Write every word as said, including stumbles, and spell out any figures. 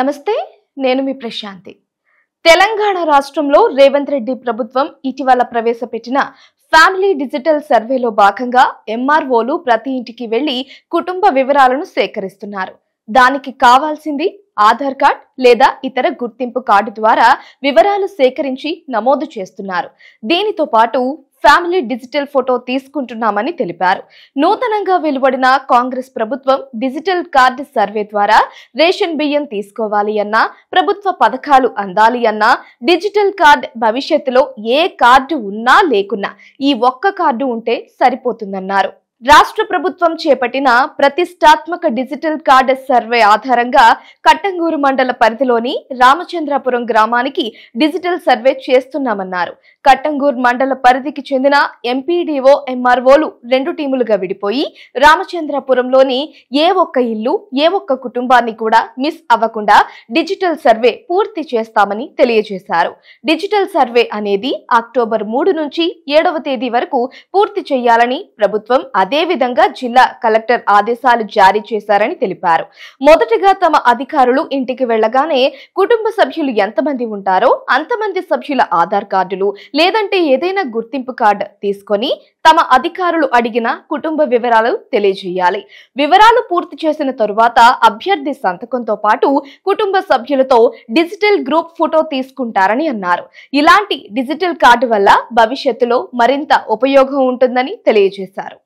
నమస్తే, నేను మీ ప్రశాంతి. తెలంగాణ రాష్ట్రంలో రేవంత్ రెడ్డి ప్రభుత్వం ఇటీవల ప్రవేశపెట్టిన ఫ్యామిలీ డిజిటల్ సర్వేలో భాగంగా ఎంఆర్ఓలు ప్రతి ఇంటికి వెళ్లి కుటుంబ వివరాలను సేకరిస్తున్నారు. దానికి కావాల్సింది ఆధార్ కార్డ్ లేదా ఇతర గుర్తింపు కార్డు ద్వారా వివరాలు సేకరించి నమోదు చేస్తున్నారు. దీనితో పాటు ఫ్యామిలీ డిజిటల్ ఫోటో తీసుకుంటున్నామని తెలిపారు. నూతనంగా వెలువడిన కాంగ్రెస్ ప్రభుత్వం డిజిటల్ కార్డు సర్వే ద్వారా రేషన్ బియ్యం తీసుకోవాలి అన్నా, ప్రభుత్వ పథకాలు అందాలి అన్నా డిజిటల్ కార్డు భవిష్యత్తులో ఏ కార్డు ఉన్నా లేకున్నా ఈ ఒక్క కార్డు ఉంటే సరిపోతుందన్నారు. రాష్ట్ర ప్రభుత్వం చేపట్టిన ప్రతిష్టాత్మక డిజిటల్ కార్డు సర్వే ఆధారంగా కట్టంగూరు మండల పరిధిలోని రామచంద్రాపురం గ్రామానికి డిజిటల్ సర్వే చేస్తున్నామన్నారు. కట్టంగూరు మండల పరిధికి చెందిన ఎంపీడీఓ ఎంఆర్ఓలు రెండు టీములుగా విడిపోయి రామచంద్రాపురంలోని ఏ ఒక్క ఇల్లు ఏ ఒక్క కుటుంబాన్ని కూడా మిస్ అవ్వకుండా డిజిటల్ సర్వే పూర్తి చేస్తామని తెలియజేశారు. డిజిటల్ సర్వే అనేది అక్టోబర్ మూడు నుంచి ఏడవ తేదీ వరకు పూర్తి చేయాలని ప్రభుత్వం అదే విధంగా జిల్లా కలెక్టర్ ఆదేశాలు జారీ చేశారని తెలిపారు. మొదటగా తమ అధికారులు ఇంటికి వెళ్లగానే కుటుంబ సభ్యులు ఎంతమంది ఉంటారో అంతమంది సభ్యుల ఆధార్ కార్డులు లేదంటే ఏదైనా గుర్తింపు కార్డు తీసుకొని తమ అధికారులు అడిగిన కుటుంబ వివరాలు తెలియజేయాలి. వివరాలు పూర్తి చేసిన తరువాత అభ్యర్థి సంతకంతో పాటు కుటుంబ సభ్యులతో డిజిటల్ గ్రూప్ ఫోటో తీసుకుంటారని అన్నారు. ఇలాంటి డిజిటల్ కార్డు వల్ల భవిష్యత్తులో మరింత ఉపయోగం ఉంటుందని తెలియజేశారు.